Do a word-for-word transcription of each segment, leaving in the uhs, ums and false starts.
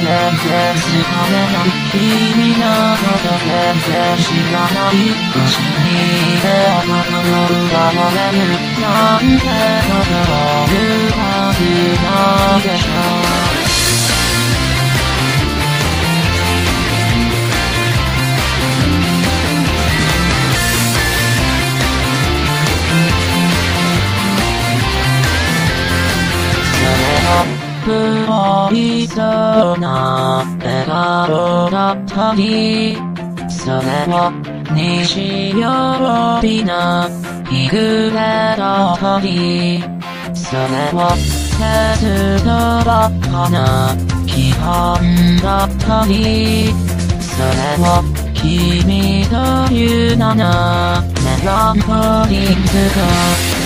然掴めない君のこと全然知らない星に出会った夜が漏れるなんてことを言うはずないでしょう不愛想な笑顔だったりそれは日曜日の日暮れだったりそれは節度ばっかな基本だったりそれは君という名のメランコリーズか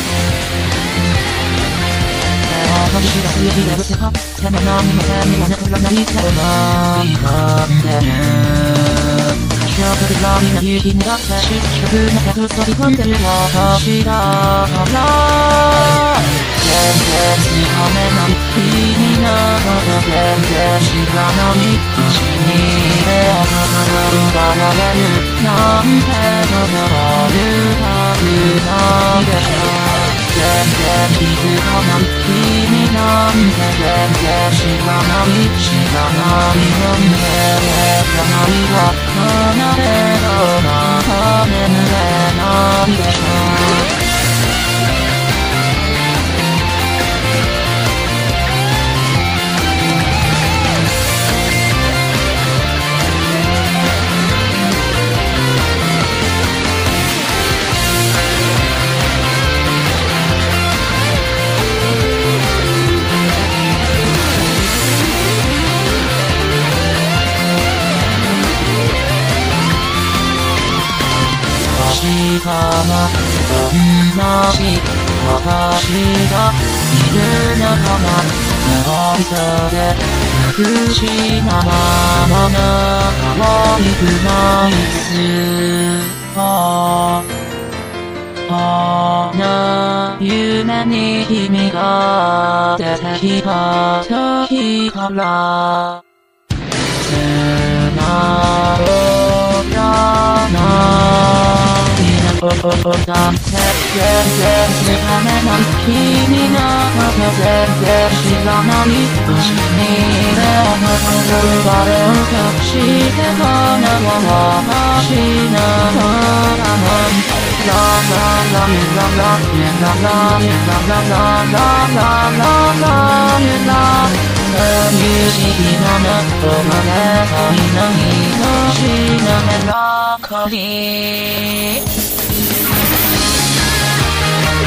私が強いレブセかでも何も手にも残らないけどない込んでる記憶ぐらいの夕日にだって失職の客飛び込んでる私だから全然掴めない君のこと全然知らない星に出会った夜が漏れるなんてことを言うはずないでしょう全然気づかない君なんて全然知らない知らないよねじゃないわ離れろまた眠れないでしょしかなどんなし私がいるのかなもう一で美しいままの可愛くないすああの夢に君が出てきた時からつなろうかなおおおだって全然掴めない君のこと全然知らない星に出会った夜誰を隠してこの私の空のララララララララララララララそういう時期なの生まれたいのに星のメランコリー